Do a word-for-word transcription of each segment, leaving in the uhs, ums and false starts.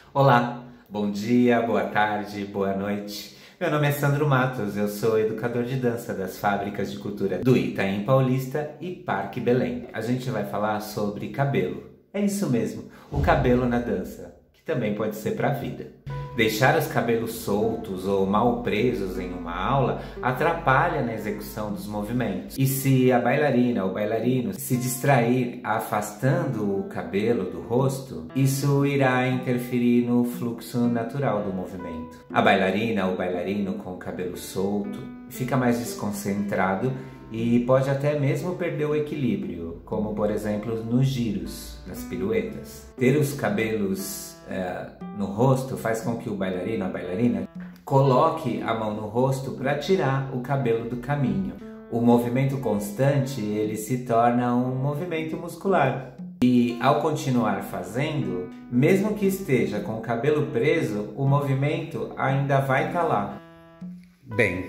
Olá, bom dia, boa tarde, boa noite. Meu nome é Sandro Matos, eu sou educador de dança das Fábricas de Cultura do Itaim Paulista e Parque Belém. A gente vai falar sobre cabelo. É isso mesmo, o cabelo na dança, que também pode ser para a vida. Deixar os cabelos soltos ou mal presos em uma aula atrapalha na execução dos movimentos. E se a bailarina ou bailarino se distrair afastando o cabelo do rosto, isso irá interferir no fluxo natural do movimento. A bailarina ou bailarino com o cabelo solto fica mais desconcentrado e pode até mesmo perder o equilíbrio, como por exemplo nos giros, nas piruetas. Ter os cabelos É, no rosto faz com que o bailarino, a bailarina, coloque a mão no rosto para tirar o cabelo do caminho. O movimento constante, ele se torna um movimento muscular. E ao continuar fazendo, mesmo que esteja com o cabelo preso, o movimento ainda vai estar lá. Bem,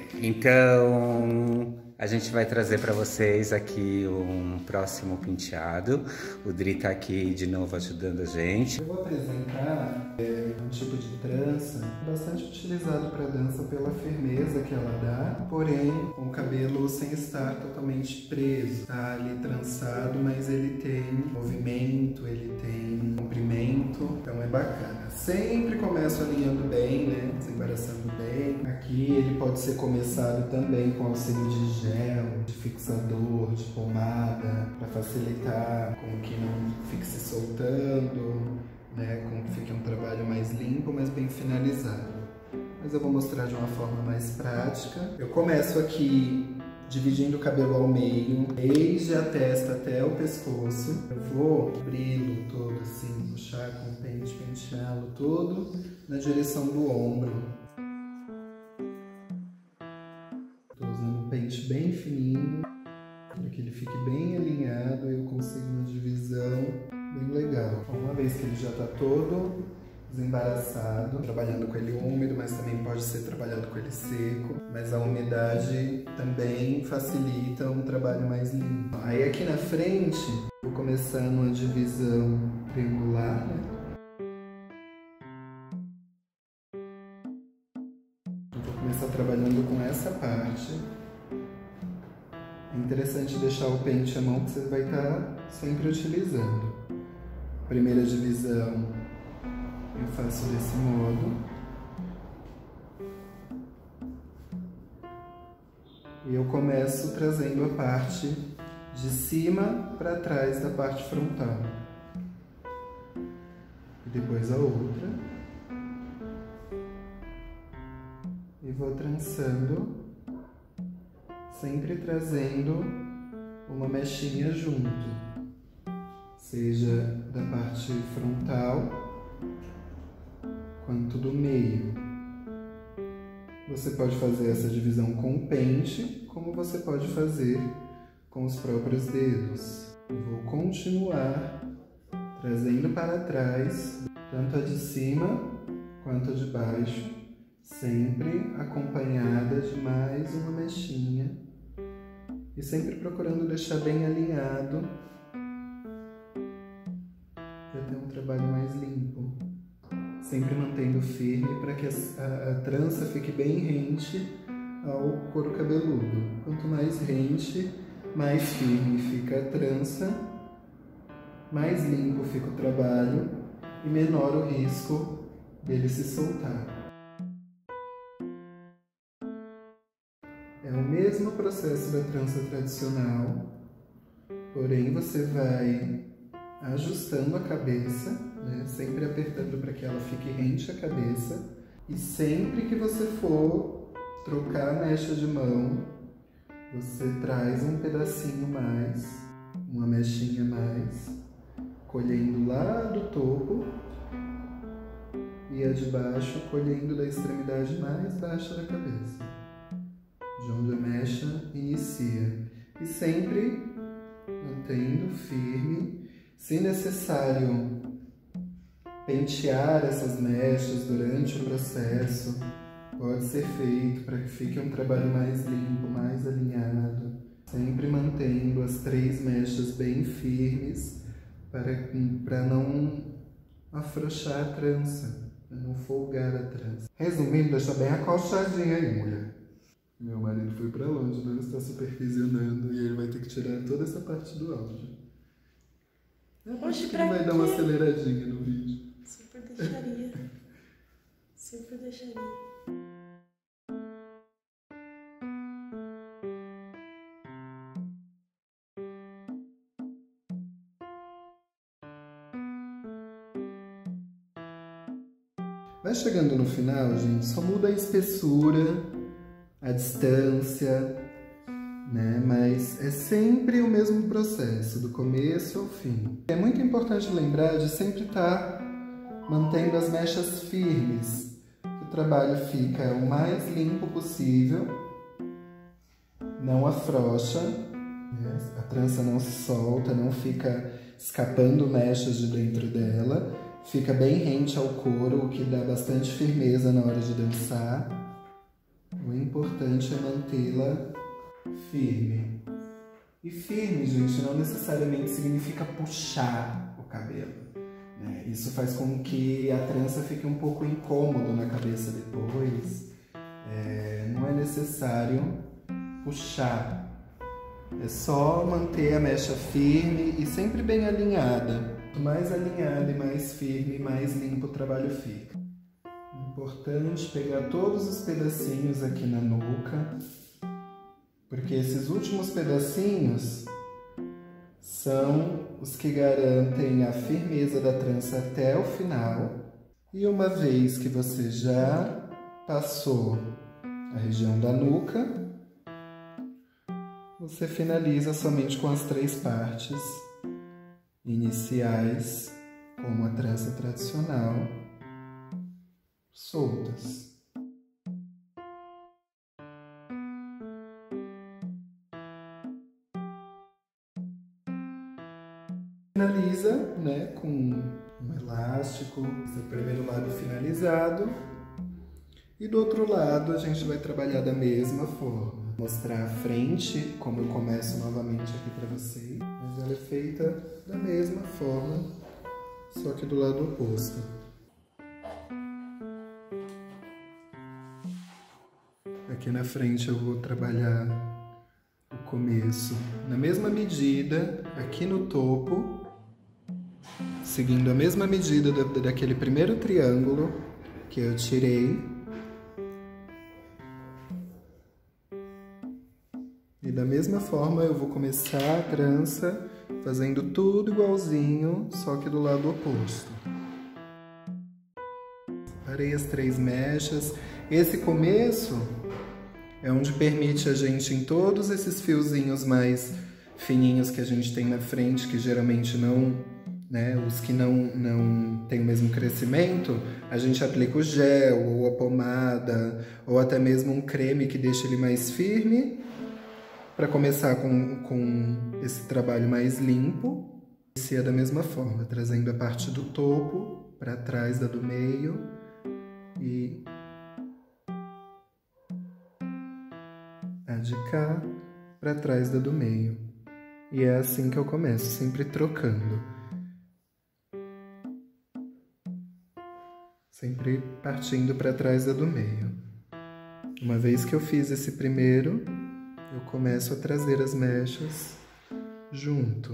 então a gente vai trazer para vocês aqui um próximo penteado. O Dri tá aqui de novo ajudando a gente. Eu vou apresentar é, um tipo de trança bastante utilizado para dança pela firmeza que ela dá, porém com o cabelo sem estar totalmente preso. Tá ali trançado, mas ele tem movimento, ele tem comprimento, então é bacana. Sempre começo alinhando bem, né? Desembaraçando bem. Aqui ele pode ser começado também com auxílio de gel, de fixador, de pomada, para facilitar com que não fique se soltando, né? Com que fique um trabalho mais limpo, mas bem finalizado. Mas eu vou mostrar de uma forma mais prática. Eu começo aqui dividindo o cabelo ao meio, desde a testa até o pescoço. Eu vou abri-lo todo assim, puxar com o pente, penteá-lo todo na direção do ombro. Estou usando um pente bem fininho, para que ele fique bem alinhado e eu consigo uma divisão bem legal. Uma vez que ele já está todo desembaraçado, trabalhando com ele úmido, mas também pode ser trabalhado com ele seco, mas a umidade também facilita um trabalho mais limpo. Aí aqui na frente, vou começar numa divisão triangular, né? Eu vou começar trabalhando com essa parte. É interessante deixar o pente à mão que você vai estar sempre utilizando. Primeira divisão eu faço desse modo. E eu começo trazendo a parte de cima para trás da parte frontal. E depois a outra. E vou trançando, sempre trazendo uma mechinha junto. Seja da parte frontal quanto do meio. Você pode fazer essa divisão com o pente, como você pode fazer com os próprios dedos. Eu vou continuar trazendo para trás, tanto a de cima quanto a de baixo, sempre acompanhada de mais uma mechinha e sempre procurando deixar bem alinhado para ter um trabalho mais limpo. Sempre mantendo firme para que a, a, a trança fique bem rente ao couro cabeludo. Quanto mais rente, mais firme fica a trança, mais limpo fica o trabalho e menor o risco dele se soltar. É o mesmo processo da trança tradicional, porém você vai ajustando a cabeça, né? Sempre apertando para que ela fique rente à cabeça. E sempre que você for trocar a mecha de mão, você traz um pedacinho mais, uma mechinha mais, colhendo lá do topo e a de baixo colhendo da extremidade mais baixa da cabeça, de onde a mecha inicia. E sempre mantendo firme. Se necessário, pentear essas mechas durante o processo pode ser feito para que fique um trabalho mais limpo, mais alinhado, sempre mantendo as três mechas bem firmes para, para não afrouxar a trança. pra não folgar a trança. Resumindo, deixa bem acochadinha aí, mulher. Meu marido foi pra longe, não está supervisionando e ele vai ter que tirar toda essa parte do áudio. Eu acho que ele vai dar uma aceleradinha no vídeo. Super deixaria. Super deixaria. Vai chegando no final, gente, só muda a espessura, a distância, né? Mas é sempre o mesmo processo, do começo ao fim. É muito importante lembrar de sempre estar mantendo as mechas firmes, que o trabalho fica o mais limpo possível, não afrouxa, né? A trança não se solta, não fica escapando mechas de dentro dela, fica bem rente ao couro, o que dá bastante firmeza na hora de dançar. O importante é mantê-la firme. E firme, gente, não necessariamente significa puxar o cabelo, né? Isso faz com que a trança fique um pouco incômodo na cabeça depois. É, não é necessário puxar. É só manter a mecha firme e sempre bem alinhada. Quanto mais alinhada e mais firme, mais limpo o trabalho fica. Importante pegar todos os pedacinhos aqui na nuca, porque esses últimos pedacinhos são os que garantem a firmeza da trança até o final. E uma vez que você já passou a região da nuca, você finaliza somente com as três partes iniciais, como a trança tradicional, soltas. Finaliza, né, com um elástico, esse é o primeiro lado finalizado. E do outro lado a gente vai trabalhar da mesma forma. Mostrar a frente, como eu começo novamente aqui para vocês. Mas ela é feita da mesma forma, só que do lado oposto. Aqui na frente eu vou trabalhar o começo na mesma medida, aqui no topo, seguindo a mesma medida da, daquele primeiro triângulo que eu tirei. E da mesma forma eu vou começar a trança fazendo tudo igualzinho, só que do lado oposto. Parei as três mechas. Esse começo é onde permite a gente, em todos esses fiozinhos mais fininhos que a gente tem na frente, que geralmente não, né, os que não, não têm o mesmo crescimento, a gente aplica o gel, ou a pomada, ou até mesmo um creme que deixa ele mais firme, para começar com, com esse trabalho mais limpo. Inicia da mesma forma, trazendo a parte do topo para trás da do meio e a de cá para trás da do meio. E é assim que eu começo, sempre trocando. Sempre partindo para trás da do meio. Uma vez que eu fiz esse primeiro, eu começo a trazer as mechas junto.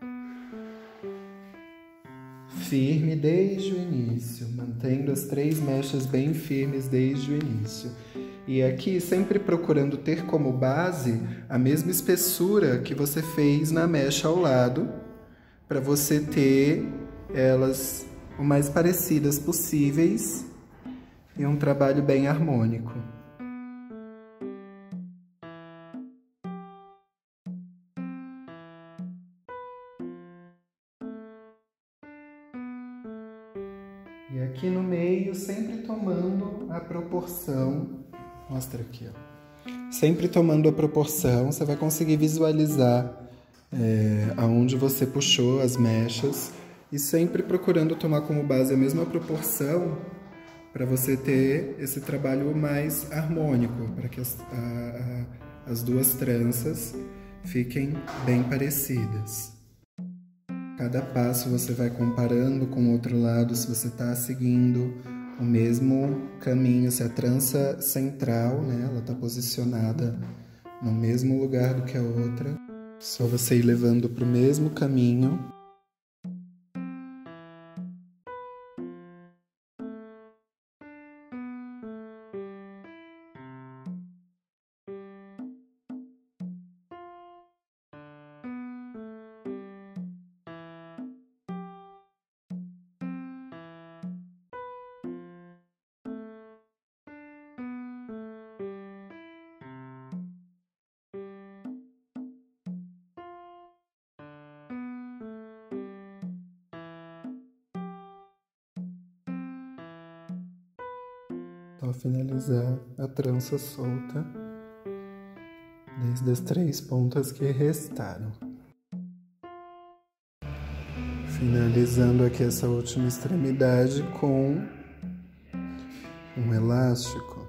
Firme desde o início, mantendo as três mechas bem firmes desde o início. E aqui sempre procurando ter como base a mesma espessura que você fez na mecha ao lado, para você ter elas o mais parecidas possíveis e um trabalho bem harmônico. E aqui no meio, sempre tomando a proporção, mostra aqui, ó. Sempre tomando a proporção, você vai conseguir visualizar é, aonde você puxou as mechas e sempre procurando tomar como base a mesma proporção para você ter esse trabalho mais harmônico, para que as, a, a, as duas tranças fiquem bem parecidas. Cada passo você vai comparando com o outro lado, se você está seguindo o mesmo caminho, se a trança central, né, ela está posicionada no mesmo lugar do que a outra, só você ir levando para o mesmo caminho. Só finalizar a trança solta desde as três pontas que restaram. Finalizando aqui essa última extremidade com um elástico.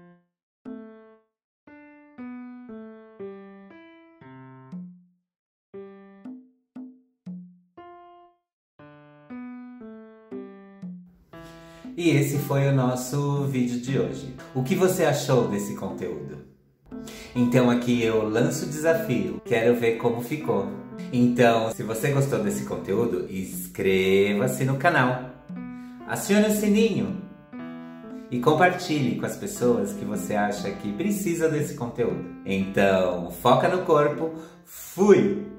E esse foi o nosso vídeo de hoje. O que você achou desse conteúdo? Então aqui eu lanço o desafio, quero ver como ficou. Então, se você gostou desse conteúdo, inscreva-se no canal, acione o sininho e compartilhe com as pessoas que você acha que precisa desse conteúdo. Então, foca no corpo, fui!